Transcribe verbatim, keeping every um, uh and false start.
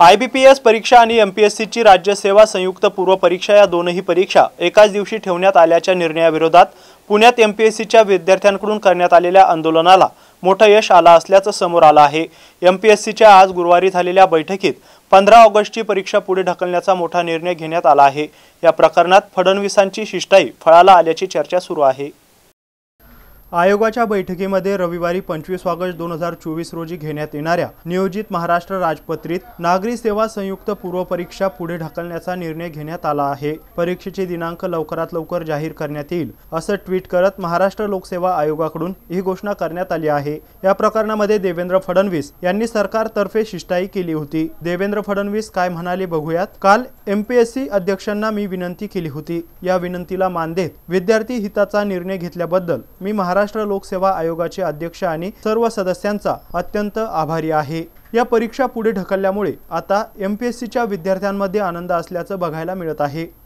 I B P S परीक्षा आणि M P S C ची राज्य सेवा संयुक्त पूर्व परीक्षा या दोनही परीक्षा एकाच दिवशी ठेवण्यात आल्याच्या निर्णयाविरोधात पुण्यात एम पी एस सी च्या विद्यार्थ्यांकडून करण्यात आलेल्या आंदोलनाला मोठं यश आलं असल्याचं समोर आलं आहे। एम पी एस सी च्या आज गुरुवारी झालेल्या बैठकीत पंधरा ऑगस्टची परीक्षा पुढे ढकलण्याचा मोठा निर्णय घेण्यात आला आहे। या प्रकरणात फडणवीसांची शिष्टाई फळाला आल्याची चर्चा सुरू आहे। आयोगाच्या बैठकीमध्ये रविवारी पंचवीस ऑगस्ट दोन हजार चोवीस रोजी घेण्यात येणाऱ्या नियोजित महाराष्ट्र राजपत्रित नागरी सेवा संयुक्त पूर्व परीक्षा पुढे ढकलण्याचा निर्णय घेण्यात आला आहे। परीक्षेचे दिनांक लवकरात लवकर जाहीर करण्यात येईल असं ट्विट करत महाराष्ट्र लोकसेवा आयोगाकडून ही घोषणा करण्यात आली आहे। या प्रकरणामध्ये देवेंद्र फडणवीस यांनी सरकारतर्फे शिष्टाई केली होती। देवेंद्र फडणवीस काय म्हणाले बघूयात। काल एम पी एस सी अध्यक्षांना मी विनंती केली होती। या विनंतीला मान देत विद्यार्थी हिताचा निर्णय घेतल्याबद्दल मी महाराष्ट्र महाराष्ट्र लोकसेवा आयोगाचे अध्यक्ष आणि सर्व सदस्यांचा अत्यंत आभारी आहे। या परीक्षा पुढे ढकलल्यामुळे आता एम पी एस सी च्या विद्यार्थ्यांमध्ये आनंद असल्याचं बघायला मिळत आहे।